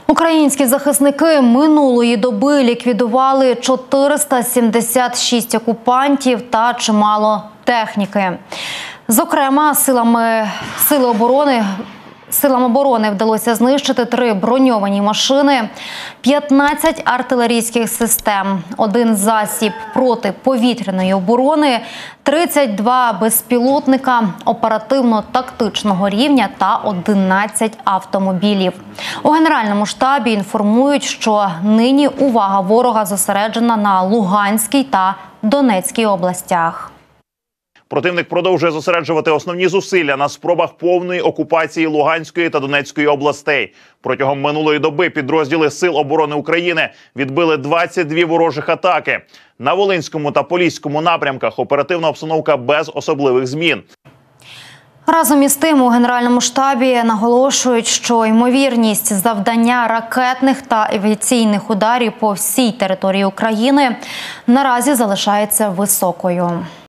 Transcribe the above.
Українські захисники минулої доби ліквідували 476 окупантів та чимало техніки. Зокрема, Силам оборони вдалося знищити 3 броньовані машини, 15 артилерійських систем, 1 засіб протиповітряної оборони, 32 безпілотника оперативно-тактичного рівня та 11 автомобілів. У Генеральному штабі інформують, що нині увага ворога зосереджена на Луганській та Донецькій областях. Противник продовжує зосереджувати основні зусилля на спробах повної окупації Луганської та Донецької областей. Протягом минулої доби підрозділи Сил оборони України відбили 22 ворожих атаки. На Волинському та Поліському напрямках оперативна обстановка без особливих змін. Разом із тим, у Генеральному штабі наголошують, що ймовірність завдання ракетних та авіаційних ударів по всій території України наразі залишається високою.